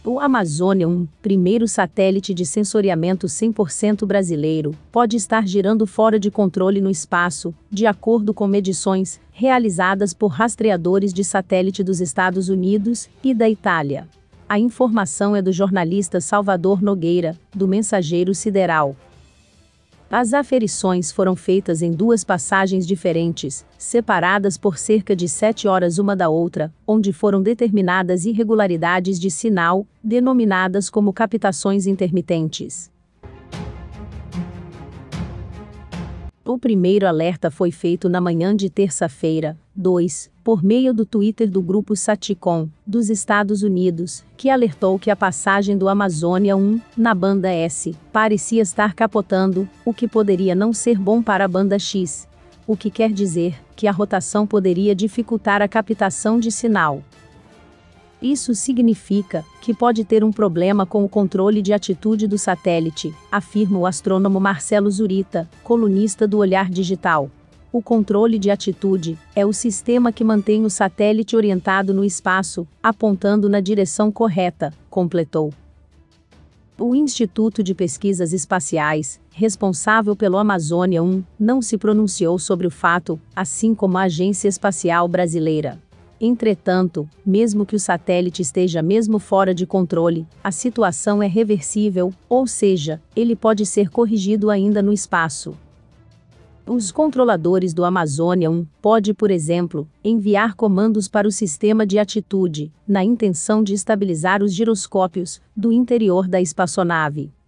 O Amazônia 1, primeiro satélite de sensoriamento 100% brasileiro, pode estar girando fora de controle no espaço, de acordo com medições realizadas por rastreadores de satélite dos Estados Unidos e da Itália. A informação é do jornalista Salvador Nogueira, do Mensageiro Sideral. As aferições foram feitas em duas passagens diferentes, separadas por cerca de 7 horas uma da outra, onde foram determinadas irregularidades de sinal, denominadas como captações intermitentes. O primeiro alerta foi feito na manhã de terça-feira, 2, por meio do Twitter do grupo Saticom, dos Estados Unidos, que alertou que a passagem do Amazônia 1, na banda S, parecia estar capotando, o que poderia não ser bom para a banda X. O que quer dizer que a rotação poderia dificultar a captação de sinal. Isso significa que pode ter um problema com o controle de atitude do satélite, afirma o astrônomo Marcelo Zurita, colunista do Olhar Digital. O controle de atitude é o sistema que mantém o satélite orientado no espaço, apontando na direção correta, completou. O Instituto de Pesquisas Espaciais, responsável pelo Amazônia 1, não se pronunciou sobre o fato, assim como a Agência Espacial Brasileira. Entretanto, mesmo que o satélite esteja mesmo fora de controle, a situação é reversível, ou seja, ele pode ser corrigido ainda no espaço. Os controladores do Amazônia 1 podem, por exemplo, enviar comandos para o sistema de atitude, na intenção de estabilizar os giroscópios do interior da espaçonave.